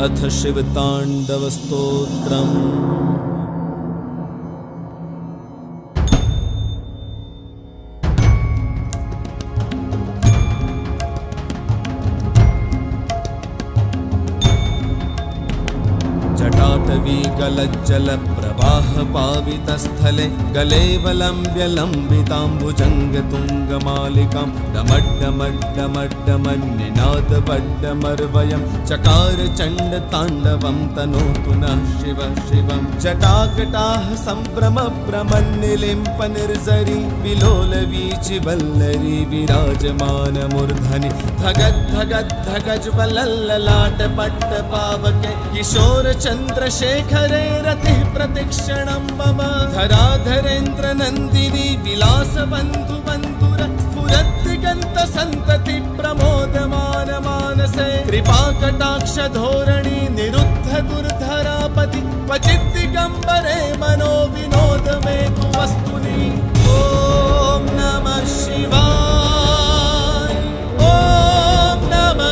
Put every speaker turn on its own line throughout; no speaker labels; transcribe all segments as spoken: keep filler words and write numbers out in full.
अथ शिवताण्डवस्तोत्रम्। जटाटवी गलज्जल प्रवाह पावितस्थले गलेवलम्ब्य लम्बिताम्बुजङ्गतुङ्गमालिकां डमड्डमड्डमड्डमन्निनादवड्डमर्वयं चकार चण्डताण्डवं तनोतु नः शिव शिवं। जटाकटाः सम्भ्रमभ्रमन्निलिम्प निर्झरी विलोलवीचिवल्लरी विराजमानमूर्धनि धगद्धगद्धगज्वलल्ललाटपट्टपावके किशोर चन्द्रशेखरे रतिः प्रतिक्षणं मम। धराधरेन्द्र नन्दिनी विलासबन्धु बन्धुर स्फुरद्दिगन्त सन्तति प्रमोदमान मानसे। कृपाकटाक्ष धोरणी निरुद्ध दुर्धरापति क्वचित् दिगम्बरे मनो विनोद मे तु वस्तुनि। ॐ नमः शिवाय, ॐ नमः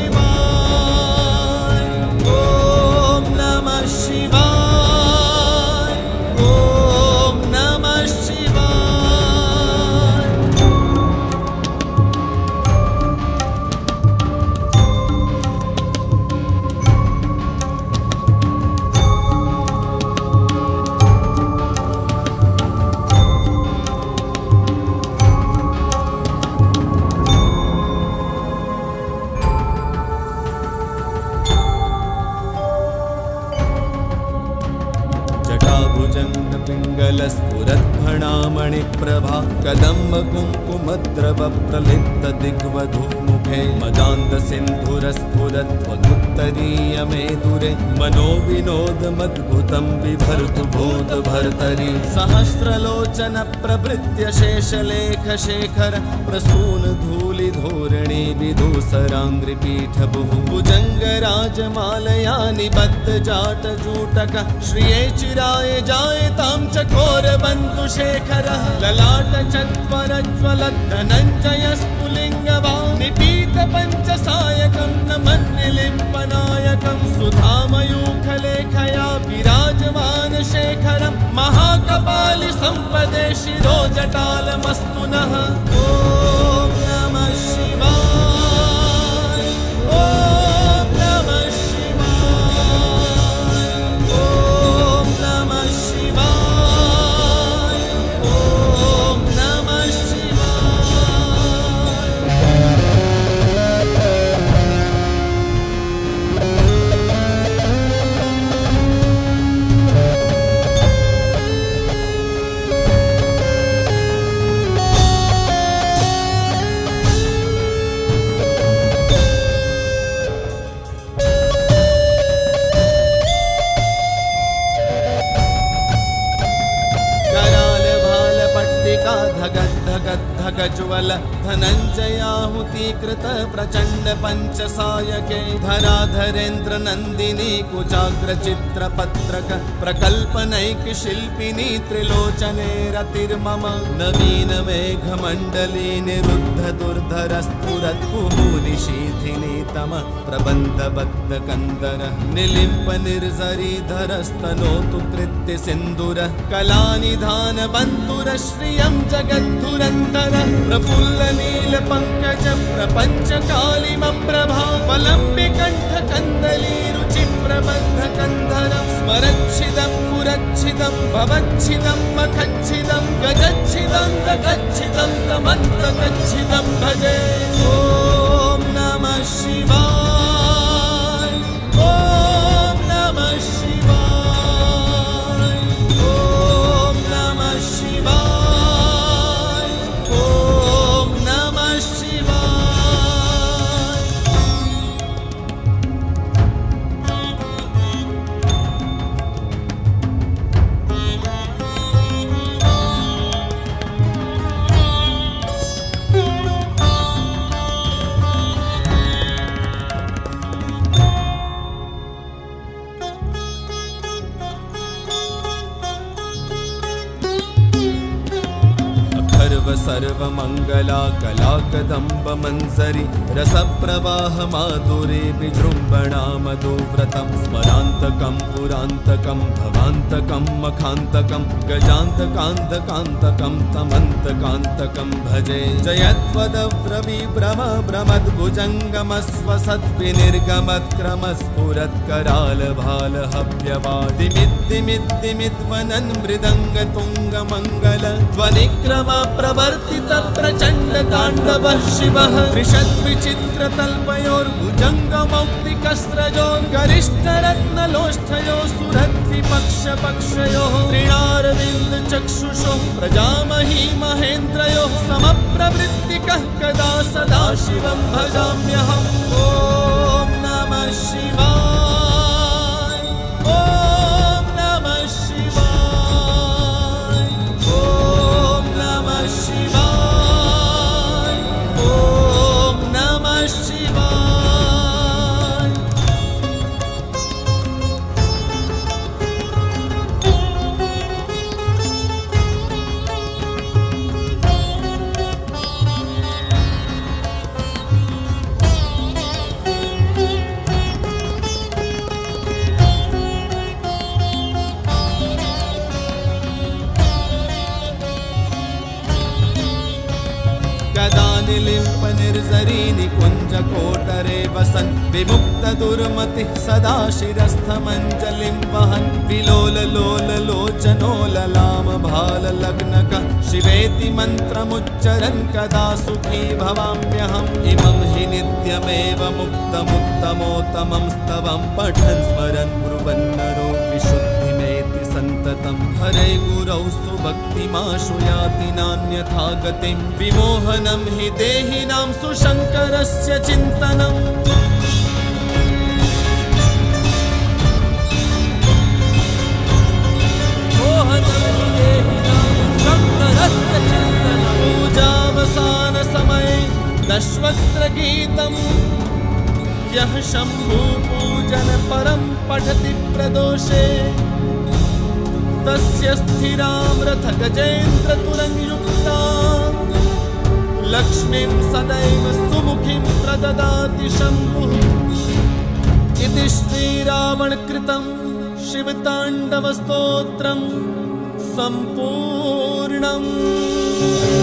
शिवाय, ॐ नमः शिवाय, ॐ नमः शिवाय। पिङ्गलस्फुरद्भणामणिप्रभा कदम्ब कुङ्कुमद्रव प्रलिप्त दिग्वधूमुखे मदान्त सिन्धुरस्फुरत्वदुत्तरीयमेदुरे मनो विनोदमद्भुतं बिभर्तु भूतभर्तरि। सहस्रलोचन प्रभृत्य शेषलेख शेखर प्रसून धूलिधोरणी विदूसराङ्घ्रिपीठभुः भुजङ्गराजमालया निबद्ध जाटजूटक श्रिये चिराय जायतां चकोर बन्धु शेखरः। ललाट चत्वरज्वलत् धनञ्जय स्फुलिङ्गवा निपीत पञ्चसायकं नमन्निलिम्पनायकं सुधामयूखलेखया विराजमान शेखरं महाकपालि सम्पदे शिरो जटालमस्तु नः। ॐ नमः शिवाय, ॐ नमः शिवाय, ॐ नमः शिवाय, ॐ नमः धगज्वल धनञ्जयाहुतीकृत प्रचण्ड पञ्चसायके धराधरेन्द्र नन्दिनी कुचाग्रचित्रपत्रक प्रकल्पनैक शिल्पिनी त्रिलोचने रतिर्मम। नवीन मेघमण्डली निरुद्ध दुर्धरस्फुरत्कुहूनि शीथिनी तम प्रबन्धबद्ध कंदर निलिम्प निर्झरीधरस्तनोतु कृत्य सिन्दूर कलानिधान बन्धुर श्रियं जगद्धुरन्तर। प्रफुल्ल नील पंकज प्रपंच कालिमप्रभा वलम्बिकण्ठ कन्दली रुचि प्रबन्ध कंधरं स्मरच्छिदं पुरच्छिदं भवच्छिदं मखच्छिदं गजच्छिदं दगच्छिदं तमन्तगच्छिदं भजे। ॐ नमः शिवाय, ॐ नमः शिवाय, ॐ नमः शिवाय, ॐ नमः शिवाय। सर्वमङ्गला कलाकदम्ब मंसरी रसप्रवाह माधुरे विजृम्भणा मधुव्रतं स्मरान्तकं पुरान्तकं भवान्तकं मखान्तकं गजान्तकान्तकान्तकं तमन्तकान्तकं भजे जयत्वदव्रविभ्रम भ्रमद्भुजङ्गमस्वसद्विनिर्गमत्क्रमस्फुरत्करालहव्यवादिमिद्दिमिद्दिमिद्वनन् मृदङ्गतुङ्गमङ्गल ध्वनिक्रम प्रवर्तित प्रचण्ड ताण्डवः शिवः त्रिषद्विचित्रतल्पयोर्भुजङ्गमौक्तिकस्रजो गरिष्ठरत्नलोष्ठयो सुरद्विपक्षपक्षयोः त्रिणारविन्दचक्षुषोः प्रजामही महेन्द्रयोः समप्रवृत्तिकः कदा सदा शिवं भजाम्यहम् ॐ नमः शिवाय ॐ नमः शिवाय ॐ नमः शिवाय ॐ नमः शिवाय। लिम्प निर्जरी निकुञ्जकोटरे वसन् विमुक्तदुर्मतिः सदा शिरस्थमञ्जलिं वहन् विलोललोललोचनो ललामभाललग्नकः शिवेति मन्त्रमुच्चरन् कदा सुखी भवाम्यहम् इमं हि नित्यमेव मुक्तमुत्तमोत्तमं स्तवं पठन् स्मरन् ब्रुवन्नरो विशुद्धिमेति सन्ततं हरे गुरौ सुभक्तिमाशु याति नान्यथा गतिं विमोहनं हि देहिनां सुशङ्करस्य चिन्तनम् पूजावसानसमये दशवक्त्र गीतं यः शम्भुपूजन परं पठति प्रदोषे तस्य स्थिरां रथगजेन्द्रतुरङ्गयुक्ता लक्ष्मीं सदैव सुमुखीं प्रददाति शम्भुः इति श्रीरावणकृतं शिवताण्डवस्तोत्रं सम्पूर्णम्।